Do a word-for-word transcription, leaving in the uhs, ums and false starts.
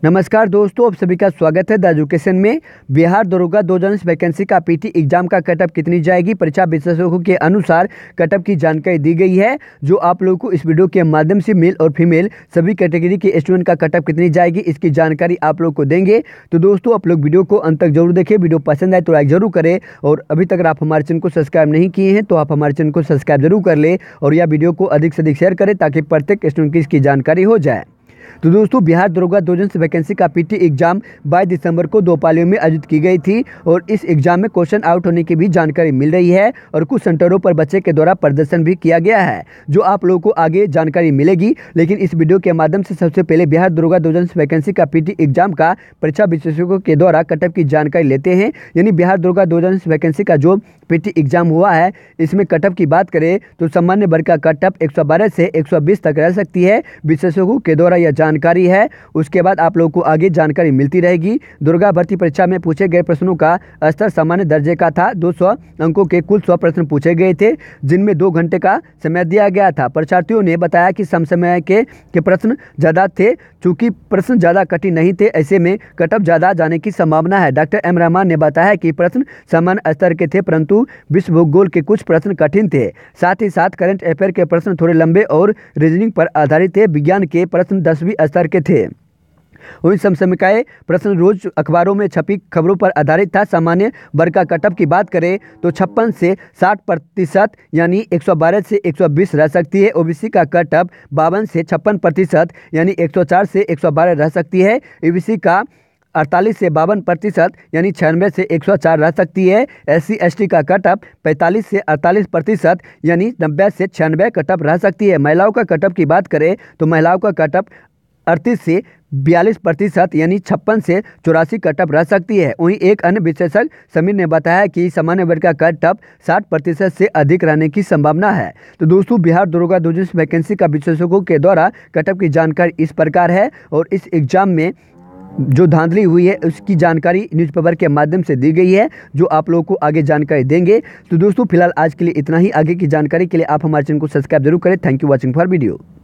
नमस्कार दोस्तों, आप सभी का स्वागत है द एजुकेशन में। बिहार दरोगा दो हजार उन्नीस वैकेंसी का पीटी एग्जाम का कटअप कितनी जाएगी, परीक्षा विशेषज्ञों के अनुसार कटअप की जानकारी दी गई है, जो आप लोगों को इस वीडियो के माध्यम से मेल और फीमेल सभी कैटेगरी के स्टूडेंट का कटअप कितनी जाएगी इसकी जानकारी आप लोग को देंगे। तो दोस्तों आप लोग वीडियो को अंत तक जरूर देखें। वीडियो पसंद आए तो लाइक जरूर करें, और अभी तक आप हमारे चैनल को सब्सक्राइब नहीं किए हैं तो आप हमारे चैनल को सब्सक्राइब जरूर कर ले, और यह वीडियो को अधिक से अधिक शेयर करें ताकि प्रत्येक स्टूडेंट की इसकी जानकारी हो जाए। तो दोस्तों बिहार दरोगा दो हजार उन्नीस वैकेंसी का पीटी एग्जाम बाईस दिसंबर को दो पालियों में आयोजित की गई थी, और इस एग्जाम में क्वेश्चन आउट होने की भी जानकारी मिल रही है, और कुछ सेंटरों पर बच्चे के द्वारा प्रदर्शन भी किया गया है, जो आप लोगों को आगे जानकारी मिलेगी। लेकिन इस वीडियो के माध्यम से सबसे पहले बिहार दरोगा दो हजार उन्नीस वैकेंसी का पीटी एग्जाम का परीक्षा विशेषज्ञों के द्वारा कटअप की जानकारी लेते हैं। यानी बिहार दरोगा दो हजार उन्नीस वैकेंसी का जो पीटी एग्जाम हुआ है, इसमें कटअप की बात करें तो सामान्य वर्ग का कटअप एक सौ बारह से एक सौ बीस तक रह सकती है। विशेषज्ञों के द्वारा यह जानकारी है। उसके बाद आप लोगों को आगे जानकारी मिलती रहेगी। दुर्गा भर्ती परीक्षा में पूछे गए प्रश्नों का स्तर सामान्य दर्जे का था। दो सौ अंकों के कुल सौ प्रश्न पूछे गए थे, जिनमें दो घंटे का समय दिया गया था। परीक्षार्थियों ने बताया कि सम समय के, के प्रश्न ज़्यादा थे। चूंकि प्रश्न ज़्यादा कठिन नहीं थे, ऐसे में कटअप ज़्यादा जाने की संभावना है। डॉक्टर एम रहमान ने बताया कि प्रश्न सामान्य स्तर के थे, परंतु विश्व भूगोल के कुछ प्रश्न कठिन थे। साथ ही साथ करंट अफेयर के प्रश्न थोड़े लंबे और रीजनिंग पर आधारित थे। विज्ञान के प्रश्न दसवीं स्तर के थे। वही समसामयिक प्रश्न रोज अखबारों में छपी खबरों पर आधारित था। सामान्य वर्ग का कटअप की बात करें तो छप्पन से साठ प्रतिशत यानी एक सौ बारह से एक सौ बीस रह सकती है। ओबीसी का कटअप बावन से छप्पन प्रतिशत यानी एक सौ चार से एक सौ बारह रह सकती है। ईबीसी का अड़तालीस से बावन प्रतिशत यानी छियानवे से एक सौ चार रह सकती है। एस सी एस टी का कटअप पैंतालीस से अड़तालीस प्रतिशत यानी नब्बे से छियानवे कटअप रह सकती है। महिलाओं का कटअप की बात करें तो महिलाओं का कटअप अड़तीस से बयालीस प्रतिशत यानी छप्पन से चौरासी कटअप रह सकती है। वहीं एक अन्य विशेषज्ञ समीर ने बताया कि सामान्य वर्ग का कटअप साठ प्रतिशत से अधिक रहने की संभावना है। तो दोस्तों बिहार दरोगा दो हजार उन्नीस वैकेंसी का विशेषज्ञों के द्वारा कटअप की जानकारी इस प्रकार है, और इस एग्जाम में जो धांधली हुई है उसकी जानकारी न्यूज़पेपर के माध्यम से दी गई है, जो आप लोगों को आगे जानकारी देंगे। तो दोस्तों फिलहाल आज के लिए इतना ही। आगे की जानकारी के लिए आप हमारे चैनल को सब्सक्राइब जरूर करें। Thank you watching for video.